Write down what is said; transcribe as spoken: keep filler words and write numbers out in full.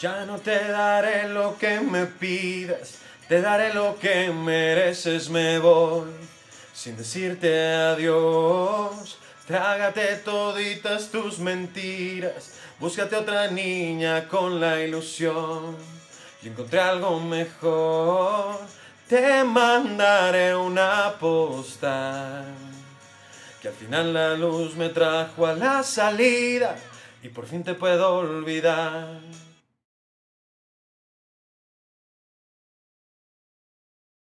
Ya no te daré lo que me pidas, te daré lo que mereces, me voy sin decirte adiós. Trágate toditas tus mentiras, búscate otra niña con la ilusión. Y encontré algo mejor, te mandaré una postal que al final la luz me trajo a la salida y por fin te puedo olvidar.